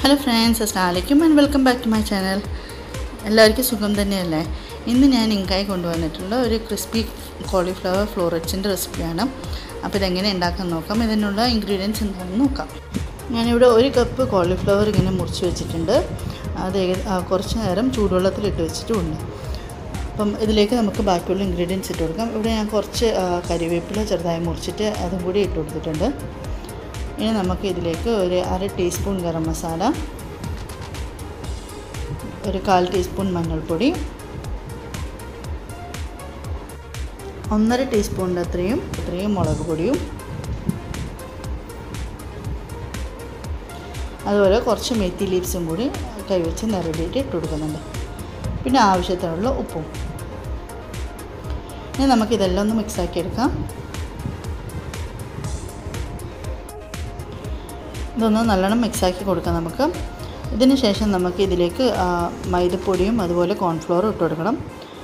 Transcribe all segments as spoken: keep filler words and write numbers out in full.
Hello friends, Assalamualaikum and welcome back to my channel. എല്ലാവർക്കും സുഖം തന്നെയല്ലേ? ഇന്ന് ഞാൻ നിങ്ങൾക്കായി കൊണ്ടുവന്നിട്ടുള്ള ഒരു ക്രിസ്പി കോളിഫ്ലവർ ഫ്ലോററ്റ്സിൻ്റെ റെസിപ്പിയാണ്. അപ്പോൾ ഇതെങ്ങനെ ഉണ്ടാക്കാൻ നോക്കാം. ഇതിനുള്ള ഇൻഗ്രീഡിയൻസ് എന്താണെന്ന് നോക്കാം. ഞാനിവിടെ ഒരു കപ്പ് കോളിഫ്ലവർ ഇങ്ങനെ മുറിച്ച് വെച്ചിട്ടുണ്ട്. അത് കുറച്ച് നേരം ചൂടുവെള്ളത്തിലിട്ട് വെച്ചിട്ടുമുണ്ട്. അപ്പം ഇതിലേക്ക് നമുക്ക് ബാക്കിയുള്ള ഇൻഗ്രീഡിയൻസ് ഇട്ട് കൊടുക്കാം. ഇവിടെ ഞാൻ കുറച്ച് കരിവേപ്പില ചെറുതായി മുറിച്ചിട്ട് അതും കൂടി ഇട്ട് കൊടുത്തിട്ടുണ്ട്. ഇനി നമുക്ക് ഇതിലേക്ക് ഒരു അര ടീസ്പൂൺ ഗരം മസാല, ഒരു കാൽ ടീസ്പൂൺ മഞ്ഞൾപ്പൊടി, ഒന്നര ടീസ്പൂണിൻ്റെ അത്രയും അത്രയും മുളക് പൊടിയും, അതുപോലെ കുറച്ച് മെത്തി ലീവ്സും കൂടി കൈവച്ച് നിറവിയിട്ട് ഇട്ട് കൊടുക്കുന്നുണ്ട്. പിന്നെ ആവശ്യത്തിനുള്ള ഉപ്പും. ഇനി നമുക്കിതെല്ലാം ഒന്ന് മിക്സാക്കി എടുക്കാം. ഇതൊന്ന് നല്ലോണം മിക്സാക്കി കൊടുക്കാം നമുക്ക്. ഇതിന് ശേഷം നമുക്ക് ഇതിലേക്ക് മൈദപ്പൊടിയും അതുപോലെ കോൺഫ്ലോറും ഇട്ട് കൊടുക്കണം.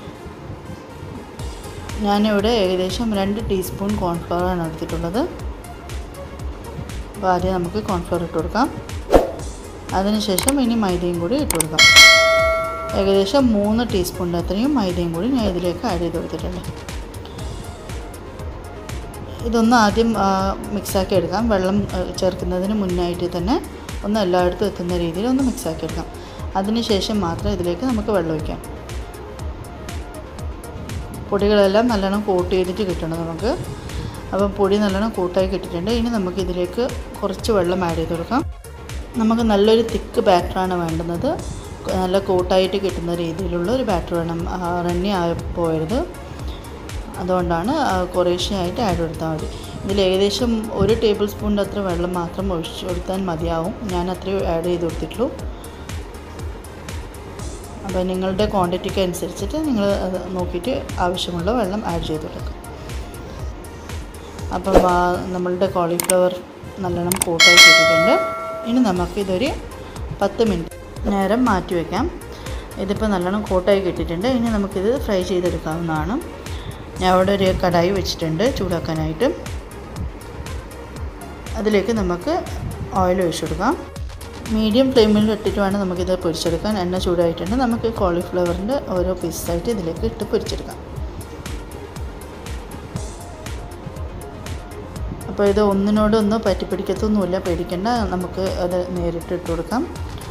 ഞാനിവിടെ ഏകദേശം രണ്ട് ടീസ്പൂൺ കോൺഫ്ലോറാണ് എടുത്തിട്ടുള്ളത്. അപ്പോൾ ആദ്യം നമുക്ക് കോൺഫ്ലോർ ഇട്ട് കൊടുക്കാം. അതിനുശേഷം ഇനി മൈദയും കൂടി ഇട്ട് കൊടുക്കാം. ഏകദേശം മൂന്ന് ടീസ്പൂണിൻ്റെ അത്രയും മൈദയും കൂടി ഞാൻ ഇതിലേക്ക് ആഡ് ചെയ്ത് കൊടുത്തിട്ടുണ്ട്. ഇതൊന്ന് ആദ്യം മിക്സാക്കി എടുക്കാം. വെള്ളം ചേർക്കുന്നതിന് മുന്നായിട്ട് തന്നെ ഒന്ന് എല്ലായിടത്തും എത്തുന്ന രീതിയിൽ ഒന്ന് മിക്സാക്കി എടുക്കാം. അതിനുശേഷം മാത്രം ഇതിലേക്ക് നമുക്ക് വെള്ളം ഒഴിക്കാം. പൊടികളെല്ലാം നല്ലോണം കോട്ട് ചെയ്തിട്ട് കിട്ടണം നമുക്ക്. അപ്പം പൊടി നല്ലോണം കൂട്ടായി കിട്ടിയിട്ടുണ്ട്. ഇനി നമുക്ക് ഇതിലേക്ക് കുറച്ച് വെള്ളം ആഡ് ചെയ്ത് കൊടുക്കാം. നമുക്ക് നല്ലൊരു തിക്ക് ബാറ്ററാണ് വേണ്ടുന്നത്. നല്ല കോട്ടായിട്ട് കിട്ടുന്ന രീതിയിലുള്ള ഒരു ബാറ്റർ വേണം. റണ്ണി ആയി പോകരുത്. അതുകൊണ്ടാണ് കുറേശ്ശെയായിട്ട് ആഡ് കൊടുത്താൽ മതി. ഇതിൽ ഏകദേശം ഒരു ടേബിൾ സ്പൂണിൻ്റെ അത്ര വെള്ളം മാത്രം ഒഴിച്ച് കൊടുത്താൽ മതിയാവും. ഞാൻ അത്രയും ആഡ് ചെയ്ത് കൊടുത്തിട്ടുള്ളൂ. അപ്പോൾ നിങ്ങളുടെ ക്വാണ്ടിറ്റിക്ക് അനുസരിച്ചിട്ട് നിങ്ങൾ നോക്കിയിട്ട് ആവശ്യമുള്ള വെള്ളം ആഡ് ചെയ്ത് കൊടുക്കുക. അപ്പം നമ്മളുടെ കോളിഫ്ലവർ നല്ലോണം കോട്ടായി കിട്ടിയിട്ടുണ്ട്. ഇനി നമുക്കിതൊരു പത്ത് മിനിറ്റ് നേരം മാറ്റി വയ്ക്കാം. ഇതിപ്പോൾ നല്ലോണം കോട്ടായി കിട്ടിയിട്ടുണ്ട്. ഇനി നമുക്കിത് ഫ്രൈ ചെയ്തെടുക്കാവുന്നതാണ്. ഞാൻ അവിടെ ഒരു കടായി വെച്ചിട്ടുണ്ട് ചൂടാക്കാനായിട്ട്. അതിലേക്ക് നമുക്ക് ഓയിൽ ഒഴിച്ചു കൊടുക്കാം. മീഡിയം ഫ്ലെയിമിൽ ഇട്ടിട്ട് വേണം നമുക്കിത് പൊരിച്ചെടുക്കാൻ. എണ്ണ ചൂടായിട്ടുണ്ട്. നമുക്ക് കോളിഫ്ലവറിൻ്റെ ഓരോ പീസായിട്ട് ഇതിലേക്ക് ഇട്ട് പൊരിച്ചെടുക്കാം. അപ്പോൾ ഇത് ഒന്നിനോടൊന്ന് പറ്റിപ്പിടിക്കത്തൊന്നുമില്ല, പേടിക്കേണ്ട. നമുക്ക് അത് നേരിട്ട് ഇട്ട് കൊടുക്കാം.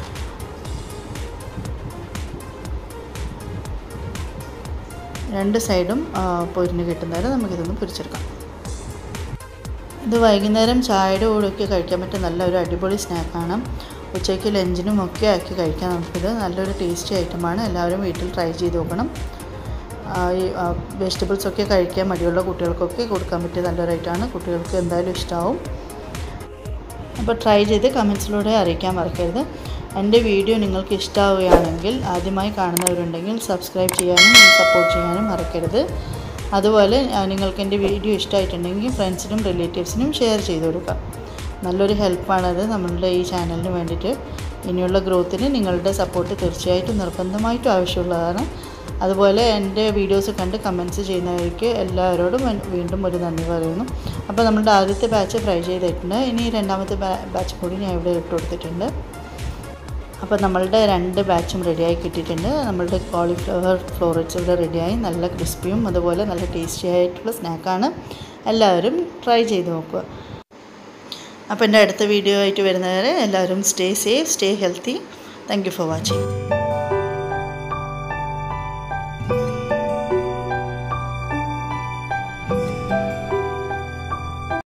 രണ്ട് സൈഡും പൊരിഞ്ഞ് കിട്ടുന്നവരെ നമുക്കിതൊന്ന് പൊരിച്ചെടുക്കാം. ഇത് വൈകുന്നേരം ചായയുടെ കൂടെയൊക്കെ കഴിക്കാൻ പറ്റിയ നല്ലൊരു അടിപൊളി സ്നാക്കാണ്. ഉച്ചയ്ക്ക് ലഞ്ചിനും ഒക്കെ ആക്കി കഴിക്കാൻ നമുക്കിത് നല്ലൊരു ടേസ്റ്റി ഐറ്റമാണ്. എല്ലാവരും വീട്ടിൽ ട്രൈ ചെയ്ത് നോക്കണം. ഈ വെജിറ്റബിൾസൊക്കെ കഴിക്കാൻ മടിയുള്ള കുട്ടികൾക്കൊക്കെ കൊടുക്കാൻ പറ്റിയ നല്ലൊരു ഐറ്റമാണ്. കുട്ടികൾക്ക് എന്തായാലും ഇഷ്ടമാവും. അപ്പോൾ ട്രൈ ചെയ്ത് കമൻസിലൂടെ അറിയിക്കാൻ മറക്കരുത്. എൻ്റെ വീഡിയോ നിങ്ങൾക്ക് ഇഷ്ടമാവുകയാണെങ്കിൽ ആദ്യമായി കാണുന്നവരുണ്ടെങ്കിൽ സബ്സ്ക്രൈബ് ചെയ്യാനും സപ്പോർട്ട് ചെയ്യാനും മറക്കരുത്. അതുപോലെ നിങ്ങൾക്ക് എൻ്റെ വീഡിയോ ഇഷ്ടമായിട്ടുണ്ടെങ്കിൽ ഫ്രണ്ട്സിനും റിലേറ്റീവ്സിനും ഷെയർ ചെയ്ത് കൊടുക്കുക. നല്ലൊരു ഹെൽപ്പാണത് നമ്മളുടെ ഈ ചാനലിന് വേണ്ടിയിട്ട്. ഇനിയുള്ള ഗ്രോത്തിന് നിങ്ങളുടെ സപ്പോർട്ട് തീർച്ചയായിട്ടും നിർബന്ധമായിട്ടും ആവശ്യമുള്ളതാണ്. അതുപോലെ എൻ്റെ വീഡിയോസ് കണ്ട് കമൻറ്റ്സ് ചെയ്യുന്നവർക്ക് എല്ലാവരോടും വീണ്ടും ഒരു നന്ദി പറയുന്നു. അപ്പോൾ നമ്മളുടെ ആദ്യത്തെ ബാച്ച് ഫ്രൈ ചെയ്തിട്ടുണ്ട്. ഇനി രണ്ടാമത്തെ ബാച്ച് കൂടി ഞാൻ ഇവിടെ ഇട്ട് കൊടുത്തിട്ടുണ്ട്. അപ്പോൾ നമ്മളുടെ രണ്ട് ബാച്ചും റെഡിയായി കിട്ടിയിട്ടുണ്ട്. നമ്മളുടെ കോളിഫ്ലവർ ഫ്ലോററ്റ്സ് ഇവിടെ റെഡിയായി. നല്ല ക്രിസ്പിയും അതുപോലെ നല്ല ടേസ്റ്റി ആയിട്ടുള്ള സ്നാക്കാണ്. എല്ലാവരും ട്രൈ ചെയ്ത് നോക്കുക. അപ്പോൾ എൻ്റെ അടുത്ത വീഡിയോ ആയിട്ട് വരുന്നവരെ എല്ലാവരും stay safe, stay healthy. Thank you for watching.